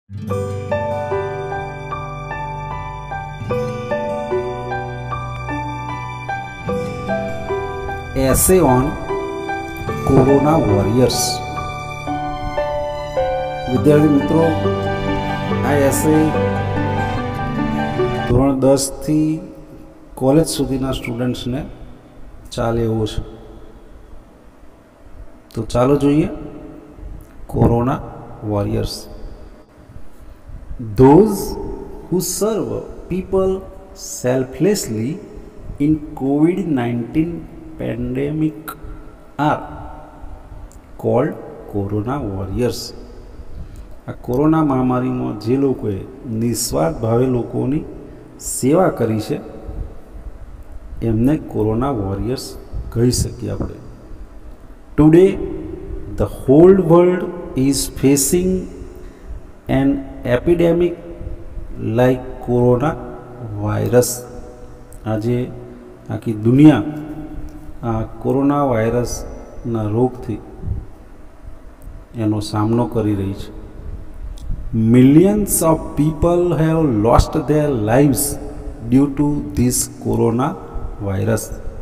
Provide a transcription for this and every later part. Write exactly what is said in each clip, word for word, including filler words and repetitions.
Essay on Corona Warriors. વિદ્યાર્થી મિત્રો, આ એસે ધોરણ દસ થી કોલેજ સુધીના સ્ટુડન્ટ્સને ચાલે એવો છે. તો ચાલો જોઈએ corona warriors. Those who serve people selflessly in COVID nineteen pandemic are called corona warriors. આ કોરોના મહામારીમાં જે લોકોએ નિસ્વાર્થ ભાવે લોકોની સેવા કરી છે એમને કોરોના વોરિયર્સ કહી શકીએ આપણે. Today the whole world is facing an epidemic like corona virus. આજે આખી દુનિયા આ કોરોના વાયરસના રોગથી એનો સામનો કરી રહી છે. Millions of people have lost their lives due to this coronavirus.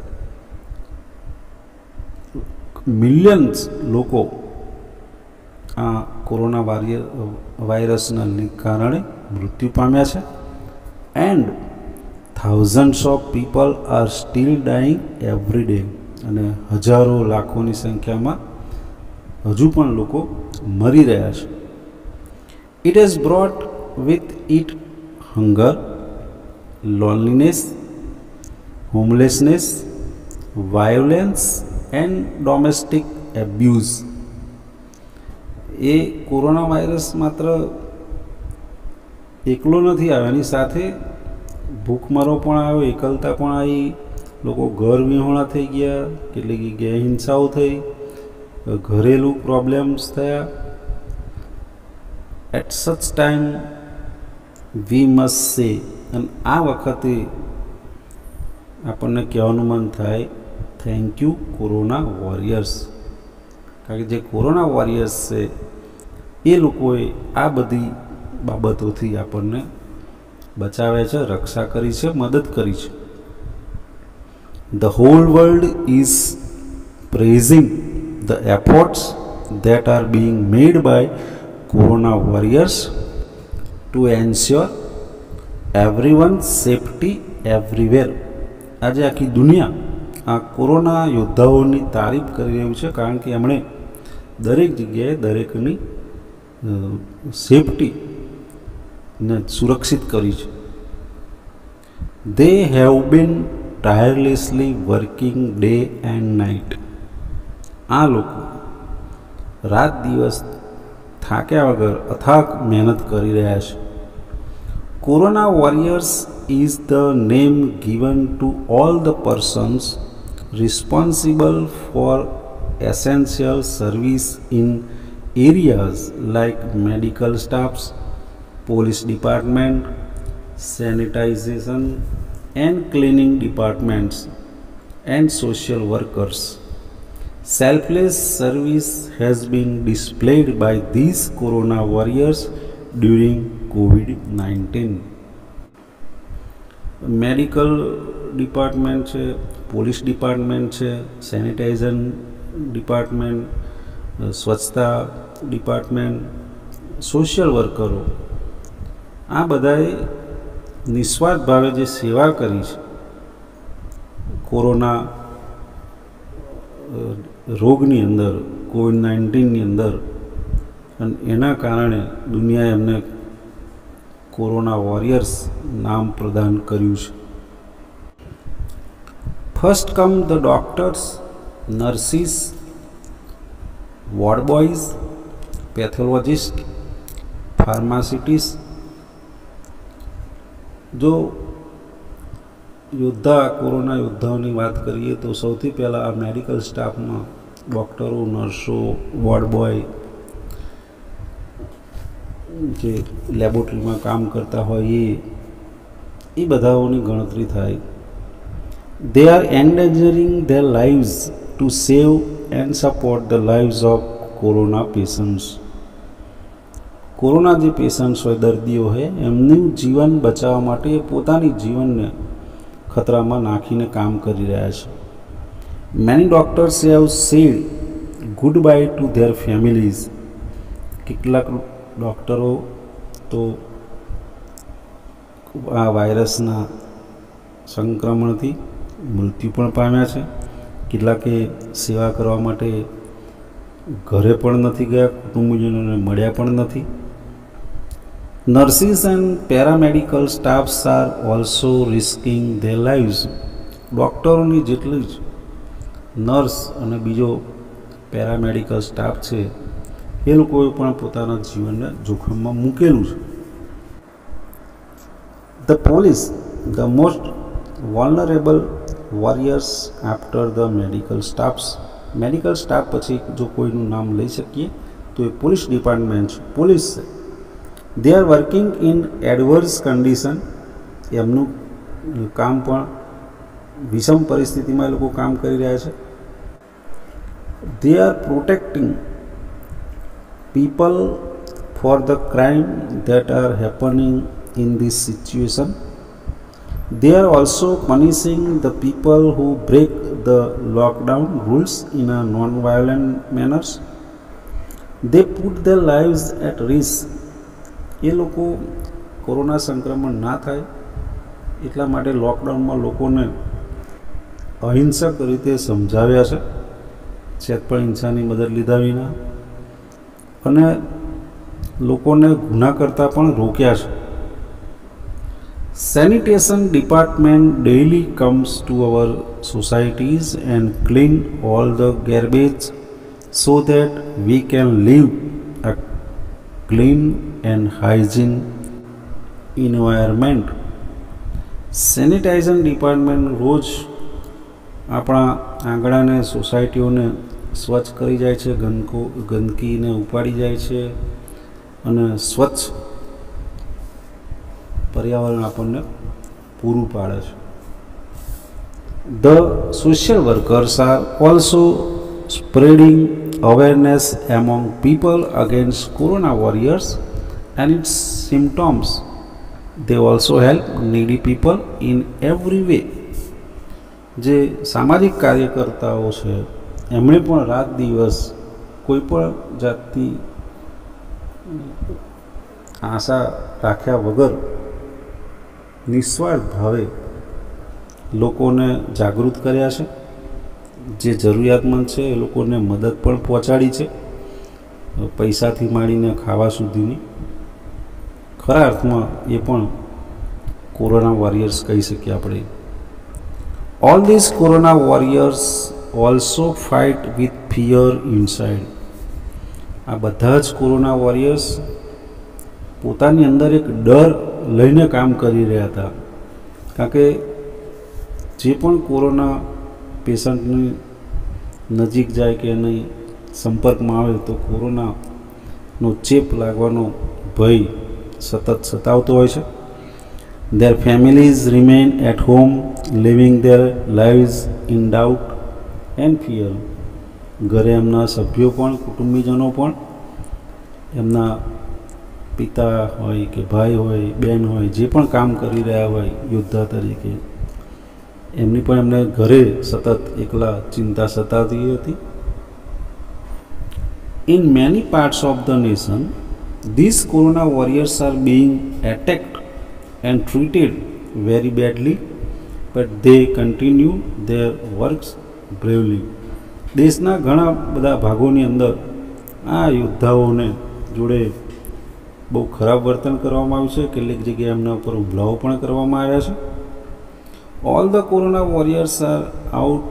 Millions લોકો આ કોરોના વાયરસના કારણે મૃત્યુ પામ્યા છે. And thousands of people are still dying every day. અને હજારો લાખોની સંખ્યામાં હજુ પણ લોકો મરી રહ્યા છે. It has brought with it hunger, loneliness, homelessness, violence and domestic abuse. એ કોરોના વાયરસ માત્ર એકલો નથી આવ્યો, એની સાથે ભૂખમરો પણ આવ્યો, એકલતા પણ આવી, લોકો ઘર વિહોણા થઈ ગયા, કેટલીક જગ્યાએ હિંસાઓ થઈ, ઘરેલું પ્રોબ્લેમ્સ થયા. At such time we must say, અને આ વખતે આપણને કહેવાનું મન થાય, થેન્ક યુ કોરોના વોરિયર્સ. કારણ કે જે કોરોના વોરિયર્સ છે એ લોકોએ આ બધી બાબતોથી આપણને બચાવે છે, રક્ષા કરી છે, મદદ કરી છે. The whole world is praising the efforts that are being made by Corona warriors to ensure everyone's safety everywhere. આજે આખી દુનિયા આ કોરોના યોદ્ધાઓની તારીફ કરી રહ્યું છે, કારણ કે એમણે દરેક જગ્યાએ દરેકની સેફટીને સુરક્ષિત કરી છે. They have been tirelessly working day and night. આ લોકો રાત દિવસ થાક્યા વગર અથાગ મહેનત કરી રહ્યા છે. Corona warriors is the name given to all the persons responsible for essential service in areas like medical staffs, police department, sanitization and cleaning departments and social workers. Selfless service has been displayed by these corona warriors during COVID nineteen. Medical department છે, police department છે, sanitization department, સ્વચ્છતા department, social વર્કરો, આ બધાએ નિસ્વાર્થ ભાવે જે સેવા કરી છે કોરોના રોગની અંદર, કોવિડ નાઇન્ટીનની અંદર, અને એના કારણે દુનિયાએ એમને કોરોના વોરિયર્સ નામ પ્રદાન કર્યું છે. First come the doctors, nurses, ward boys, pathologist, pharmacist. જો યોદ્ધા કોરોના યોદ્ધાઓની વાત કરીએ તો સૌથી પહેલાં આ મેડિકલ સ્ટાફમાં ડૉક્ટરો, નર્સો, વોર્ડ બોય, જે લેબોરેટરીમાં કામ કરતા હોય એ એ બધાઓની ગણતરી થાય. They are endangering their lives to save and support the lives of corona patients. Corona જે પેશન્ટ્સ હોય, દર્દીઓ હોય, એમનું જીવન બચાવવા માટે પોતાની જીવનને ખતરામાં નાખીને કામ કરી રહ્યા છે. Many doctors have said goodbye to their families. કેટલાક ડૉક્ટરો તો આ વાયરસના સંક્રમણથી મૃત્યુ પણ પામ્યા છે. કેટલાકે સેવા કરવા માટે ઘરે પણ નથી ગયા, કુટુંબીજનોને મળ્યા પણ નથી. Nurses and paramedical staffs are also risking their lives. ડૉક્ટરોની જેટલી જ નર્સ અને બીજો પેરામેડિકલ સ્ટાફ છે એ લોકોએ પણ પોતાના જીવનને જોખમમાં મૂકેલું છે. The police the most vulnerable warriors after the medical staffs. Medical staff પછી જો કોઈનું નામ લઈ શકીએ તો એ પોલીસ ડિપાર્ટમેન્ટ છે, પોલીસ છે. They are working in adverse condition. એમનું કામ પણ વિષમ પરિસ્થિતિમાં એ લોકો કામ કરી રહ્યા છે. They are protecting people for the crime that are happening in this situation. They are also punishing the people who break the lockdown rules in a non-violent manners. They put their lives at risk. એ લોકો corona સંક્રમણ ના થાય એટલા માટે લોકડાઉનમાં લોકોને અહિંસક રીતે સમજાવ્યા છે, છેદ પણ હિંસાની મદદ લીધા વિના, અને લોકોને ગુના કરતાં પણ રોક્યા છે. Sanitation department daily comes to our societies and clean all the garbage so that we can live a clean and hygiene environment. Sanitization department રોજ આપણા આંગણાને, સોસાયટીઓને સ્વચ્છ કરી જાય છે, ગંદકો ગંદકીને ઉપાડી જાય છે અને સ્વચ્છ પર્યાવરણ આપણને પૂરું પાડે છે. The social workers are also spreading awareness among people against corona warriors and its symptoms. They also help needy people in every way. જે સામાજિક કાર્યકર્તાઓ છે એમણે પણ રાત દિવસ કોઈ પણ જાતની આશા રાખ્યા વગર નિસ્વાર્થ ભાવે લોકોને જાગૃત કર્યા છે. જે જરૂરિયાતમંદ છે એ લોકોને મદદ પણ પહોંચાડી છે, પૈસાથી માંડીને ખાવા સુધીની. ખરા અર્થમાં એ પણ કોરોના વોરિયર્સ કહી શકીએ આપણે. All this corona warriors also fight with fear inside. આ બધા જ કોરોના વોરિયર્સ પોતાની અંદર એક ડર લઈને કામ કરી રહ્યા હતા. કારણ કે જે પણ કોરોના પેશન્ટની નજીક જાય કે એની સંપર્કમાં આવે તો કોરોનાનો ચેપ લાગવાનો ભય સતત સતાવતો હોય છે. Their families remain at home, living their lives in doubt and fear. ઘરે એમના સભ્યો પણ, કુટુંબીજનો પણ, એમના પિતા હોય કે ભાઈ હોય, બહેન હોય, જે પણ કામ કરી રહ્યા હોય યોદ્ધા તરીકે, એમની પણ એમને ઘરે સતત એકલા ચિંતા સતાવતી હતી. In many parts of the nation, these corona warriors are being attacked and treated very badly, but they continue their works bravely. દેશના ઘણા બધા ભાગોની અંદર આ યોદ્ધાઓને જોડે બહુ ખરાબ વર્તન કરવામાં આવ્યું છે. કેટલીક જગ્યાએ એમના ઉપર હુમલાઓ પણ કરવામાં આવ્યા છે. All the corona warriors are out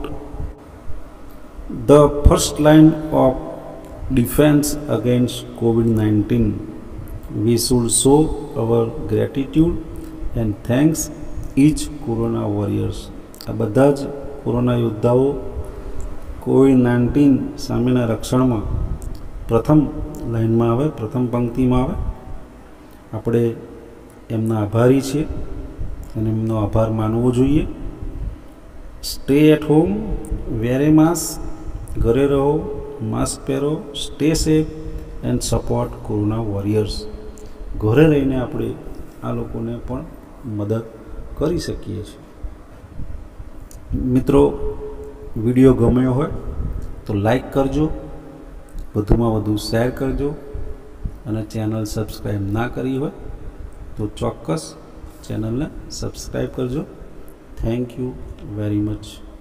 the first line of defence against COVID nineteen. We should show our gratitude and thanks each corona warriors. આ બધા જ કોરોના યોદ્ધાઓ કોવિડ નાઇન્ટીન સામેના રક્ષણમાં પ્રથમ લાઇનમાં આવે, પ્રથમ પંક્તિમાં આવે. આપણે એમના આભારી છીએ અને એમનો આભાર માનવો જોઈએ. Stay at home, wear a mask, ઘરે રહો, માસ્ક પહેરો, stay safe and support corona warriors. ઘરે રહીને આપણે આ લોકોને પણ મદદ કરી શકીએ છીએ. મિત્રો, વિડીયો ગમ્યો હોય તો લાઈક કરજો, વધુમાં વધુ શેર કરજો, અને ચેનલ સબસ્ક્રાઈબ ના કરી હોય તો ચોક્કસ ચેનલને સબસ્ક્રાઈબ કરજો. Thank you very much.